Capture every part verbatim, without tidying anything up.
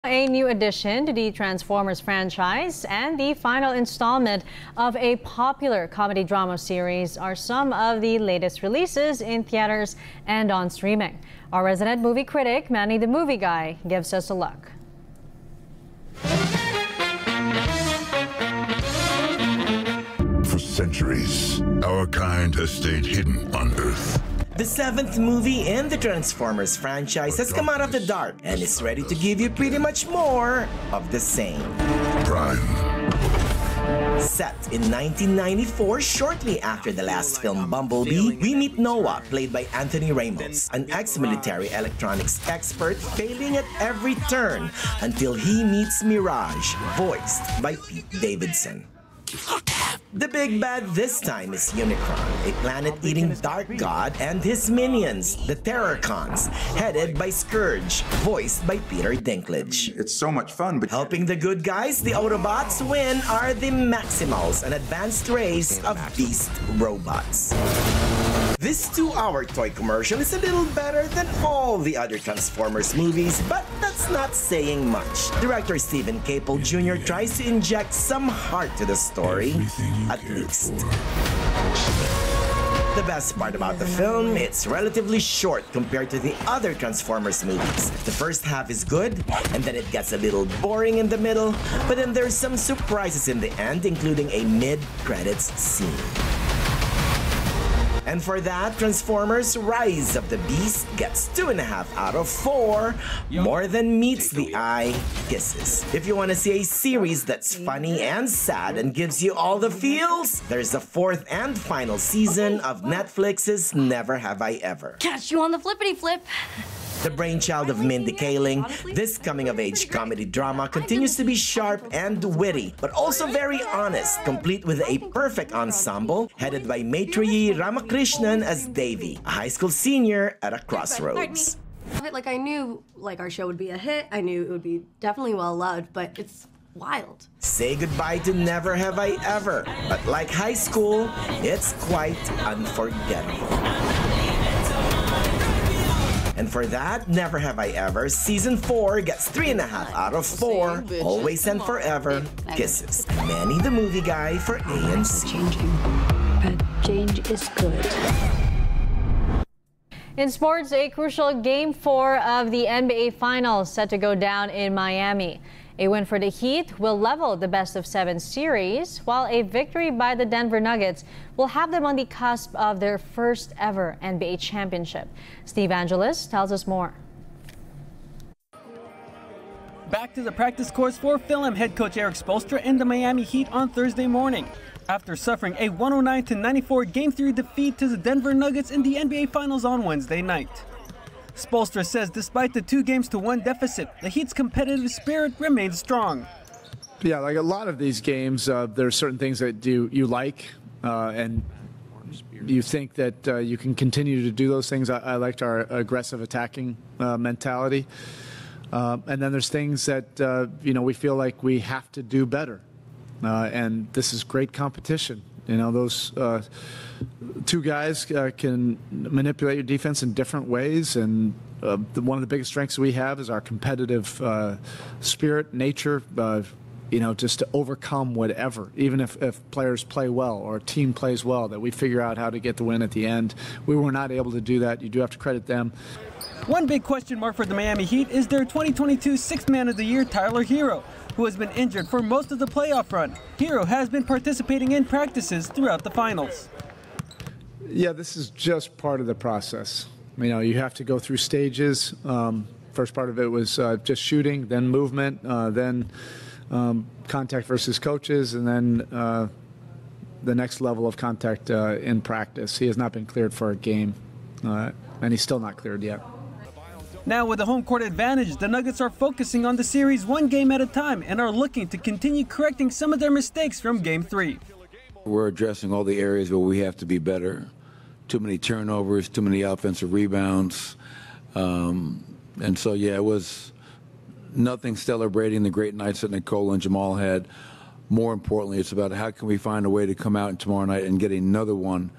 A new addition to the Transformers franchise and the final installment of a popular comedy drama series are some of the latest releases in theaters and on streaming. Our resident movie critic, Manny the Movie Guy, gives us a look. For centuries, our kind has stayed hidden on Earth. The seventh movie in the Transformers franchise has come out of the dark and is ready to give you pretty much more of the same. Prime. Set in nineteen ninety-four, shortly after the last film Bumblebee, we meet Noah, played by Anthony Ramos, an ex-military electronics expert failing at every turn until he meets Mirage, voiced by Pete Davidson. The big bad this time is Unicron, a planet-eating dark god, and his minions, the Terrorcons, headed by Scourge, voiced by Peter Dinklage. It's so much fun, but helping the good guys, the Autobots, win are the Maximals, an advanced race of beast robots. This two-hour toy commercial is a little better than all the other Transformers movies, but that's not saying much. Director Steven Caple Junior tries to inject some heart to the story, at least. The best part about the film, it's relatively short compared to the other Transformers movies. The first half is good, and then it gets a little boring in the middle, but then there's some surprises in the end, including a mid-credits scene. And for that, Transformers Rise of the Beast gets two and a half out of four. More than meets the eye kisses. If you want to see a series that's funny and sad and gives you all the feels, there's the fourth and final season of Netflix's Never Have I Ever. Catch you on the flippity flip. The brainchild of Mindy Kaling, this coming-of-age comedy drama continues to be sharp and witty, but also very honest, complete with a perfect ensemble headed by Maitreyi Ramakrishnan as Davy, a high school senior at a crossroads. Like, I knew like our show would be a hit. I knew it would be definitely well loved, but it's wild. Say goodbye to Never Have I Ever, but like high school, it's quite unforgettable. And for that, Never Have I Ever, Season four gets three and a half out of four, always and forever, kisses. Manny the Movie Guy for A N C. Changing, but change is good. In sports, a crucial Game four of the N B A Finals set to go down in Miami. A win for the Heat will level the best of seven series, while a victory by the Denver Nuggets will have them on the cusp of their first ever N B A championship. Steve Angeles tells us more. Back to the practice course for Philem head coach Erik Spoelstra and the Miami Heat on Thursday morning, after suffering a one oh nine to ninety-four Game three defeat to the Denver Nuggets in the N B A Finals on Wednesday night. Spoelstra says despite the two games to one deficit, the Heat's competitive spirit remains strong. Yeah, like a lot of these games, uh, there are certain things that you, you like, uh, and you think that uh, you can continue to do those things. I, I liked our aggressive attacking uh, mentality. Uh, and then there's things that, uh, you know, we feel like we have to do better. Uh, and this is great competition. You know, those uh, two guys uh, can manipulate your defense in different ways, and uh, the, one of the biggest strengths we have is our competitive uh, spirit, nature, uh, you know, just to overcome whatever, even if, if players play well or a team plays well, that we figure out how to get the win at the end. We were not able to do that. You do have to credit them. One big question mark for the Miami Heat is their twenty twenty-two Sixth Man of the Year, Tyler Herro, who has been injured for most of the playoff run. Herro has been participating in practices throughout the finals. Yeah, this is just part of the process. You know, you have to go through stages. Um, first part of it was uh, just shooting, then movement, uh, then um, contact versus coaches, and then uh, the next level of contact uh, in practice. He has not been cleared for a game, uh, and he's still not cleared yet. Now with the home court advantage, the Nuggets are focusing on the series one game at a time and are looking to continue correcting some of their mistakes from Game three. We're addressing all the areas where we have to be better. Too many turnovers, too many offensive rebounds. Um, and so, yeah, it was nothing celebrating the great nights that Nicole and Jamal had. More importantly, it's about how can we find a way to come out tomorrow night and get another one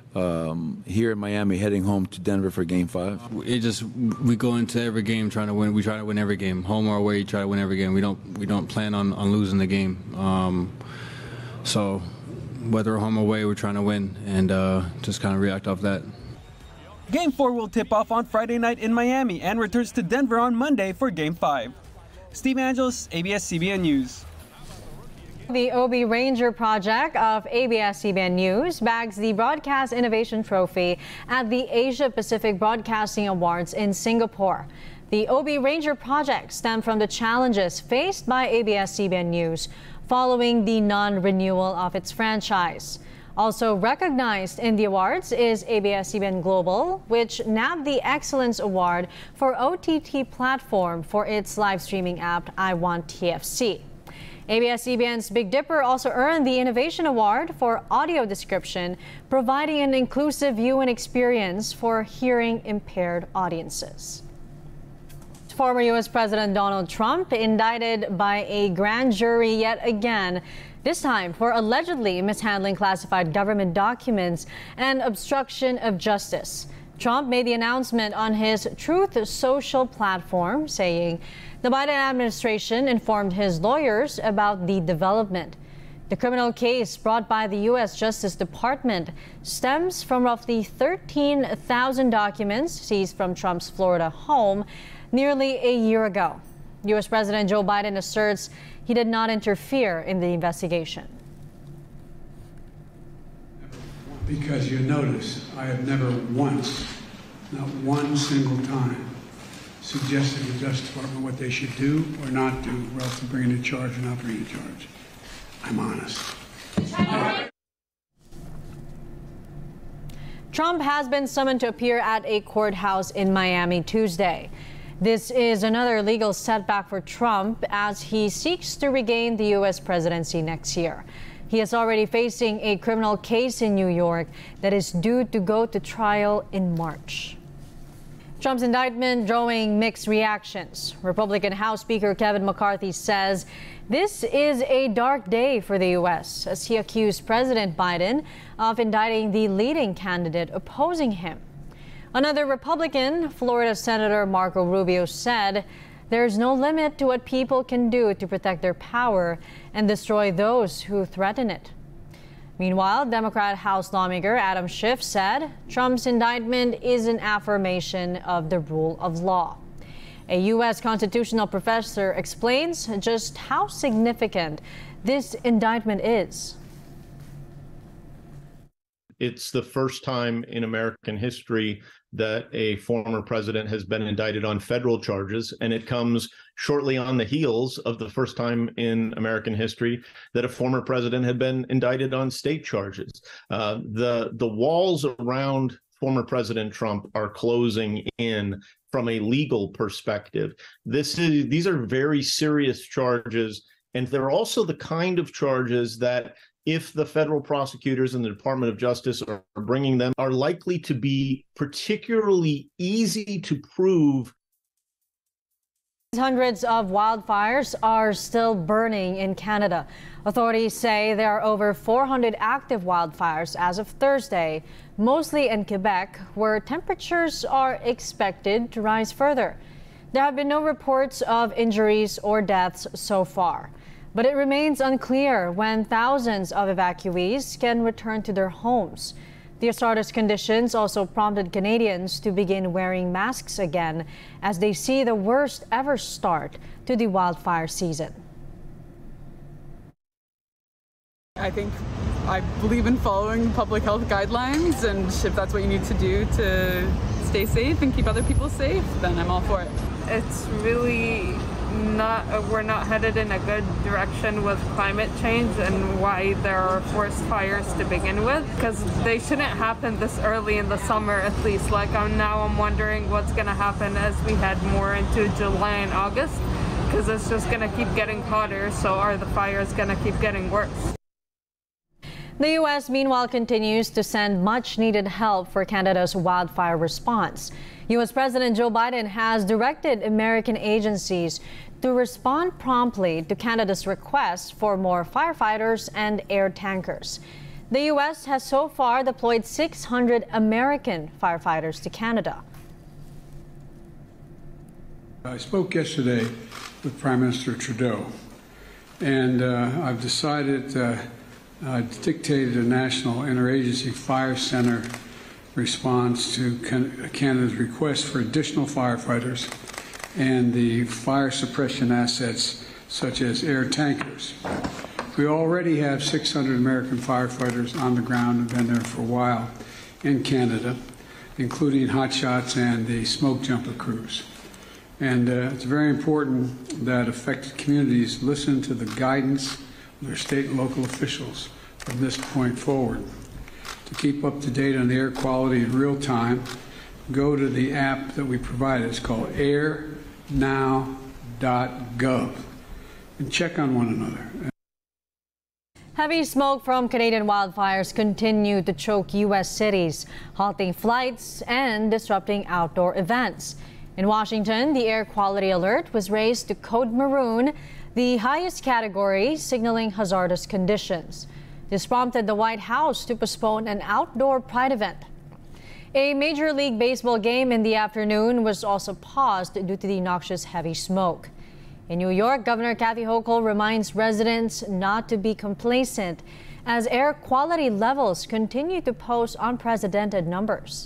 um, here in Miami, heading home to Denver for Game Five. It just we go into every game trying to win. We try to win every game, home or away. Try to win every game. We don't we don't plan on, on losing the game. Um, so whether home or away, we're trying to win and uh, just kind of react off that. Game four will tip off on Friday night in Miami and returns to Denver on Monday for Game five. Steve Angeles, A B S C B N News. The Obie Ranger project of A B S C B N News bags the Broadcast Innovation Trophy at the Asia Pacific Broadcasting Awards in Singapore. The Obie Ranger project stemmed from the challenges faced by A B S C B N News following the non-renewal of its franchise. Also recognized in the awards is A B S C B N Global, which nabbed the Excellence Award for O T T platform for its live streaming app I Want T F C. A B S C B N's Big Dipper also earned the Innovation Award for audio description, providing an inclusive viewing experience for hearing impaired audiences. Former U S President Donald Trump indicted by a grand jury yet again, this time for allegedly mishandling classified government documents and obstruction of justice. Trump made the announcement on his Truth Social platform, saying the Biden administration informed his lawyers about the development. The criminal case brought by the U S Justice Department stems from roughly thirteen thousand documents seized from Trump's Florida home nearly a year ago. U S President Joe Biden asserts he did not interfere in the investigation. Because you notice, I have never once, not one single time, suggested to the Justice Department what they should do or not do, or else to bring a charge or not bring a charge. I'm honest. Trump has been summoned to appear at a courthouse in Miami Tuesday. This is another legal setback for Trump as he seeks to regain the U S presidency next year. He is already facing a criminal case in New York that is due to go to trial in March. Trump's indictment drawing mixed reactions. Republican House Speaker Kevin McCarthy says this is a dark day for the U S as he accused President Biden of indicting the leading candidate opposing him. Another Republican, Florida Senator Marco Rubio, said there's no limit to what people can do to protect their power and destroy those who threaten it. Meanwhile, Democrat House lawmaker Adam Schiff said Trump's indictment is an affirmation of the rule of law. A U S constitutional professor explains just how significant this indictment is. It's the first time in American history that a former president has been indicted on federal charges, and it comes shortly on the heels of the first time in American history that a former president had been indicted on state charges. Uh, the the walls around former President Trump are closing in from a legal perspective. This is these are very serious charges, and they're also the kind of charges that, if the federal prosecutors and the Department of Justice are bringing them, are likely to be particularly easy to prove. Hundreds of wildfires are still burning in Canada. Authorities say there are over four hundred active wildfires as of Thursday, mostly in Quebec, where temperatures are expected to rise further. There have been no reports of injuries or deaths so far. But it remains unclear when thousands of evacuees can return to their homes. The hazardous conditions also prompted Canadians to begin wearing masks again as they see the worst ever start to the wildfire season. I think I believe in following public health guidelines, and if that's what you need to do to stay safe and keep other people safe, then I'm all for it. It's really not uh, we're not headed in a good direction with climate change and why there are forest fires to begin with, because they shouldn't happen this early in the summer, at least. Like I'm now I'm wondering what's going to happen as we head more into July and August, because it's just going to keep getting hotter. So are the fires going to keep getting worse? The U S meanwhile continues to send much needed help for Canada's wildfire response. U S President Joe Biden has directed American agencies to respond promptly to Canada's request for more firefighters and air tankers. The U S has so far deployed six hundred American firefighters to Canada. I spoke yesterday with Prime Minister Trudeau, and uh, I've decided, uh, I dictated a national interagency fire center response to Canada's request for additional firefighters and the fire suppression assets such as air tankers. We already have six hundred American firefighters on the ground and been there for a while in Canada, including hotshots and the smoke jumper crews. And uh, it's very important that affected communities listen to the guidance of their state and local officials from this point forward. To keep up to date on the air quality in real time, go to the app that we provided. It's called air now dot gov and check on one another. Heavy smoke from Canadian wildfires continue to choke U S cities, halting flights and disrupting outdoor events. In Washington, the air quality alert was raised to code maroon, the highest category, signaling hazardous conditions. This prompted the White House to postpone an outdoor Pride event. A Major League Baseball game in the afternoon was also paused due to the noxious heavy smoke. In New York, Governor Kathy Hochul reminds residents not to be complacent as air quality levels continue to post unprecedented numbers.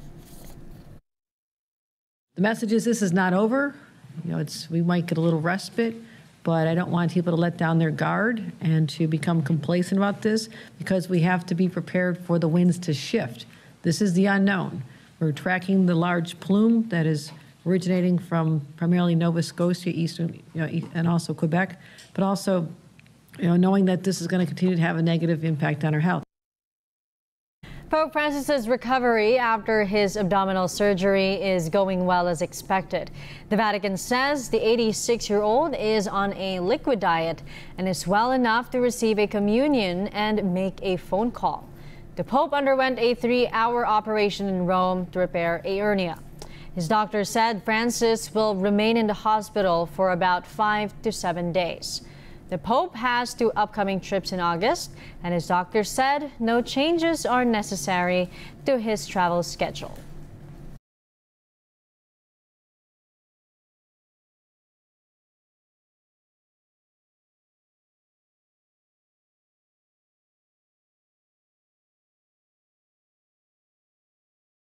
The message is this is not over. You know, it's we might get a little respite, but I don't want people to let down their guard and to become complacent about this because we have to be prepared for the winds to shift. This is the unknown. We're tracking the large plume that is originating from primarily Nova Scotia, eastern, you know, and also Quebec, but also, you know, knowing that this is going to continue to have a negative impact on our health. Pope Francis's recovery after his abdominal surgery is going well as expected. The Vatican says the eighty-six-year-old is on a liquid diet and is well enough to receive a communion and make a phone call. The Pope underwent a three-hour operation in Rome to repair a hernia. His doctor said Francis will remain in the hospital for about five to seven days. The Pope has two upcoming trips in August, and his doctor said no changes are necessary to his travel schedule.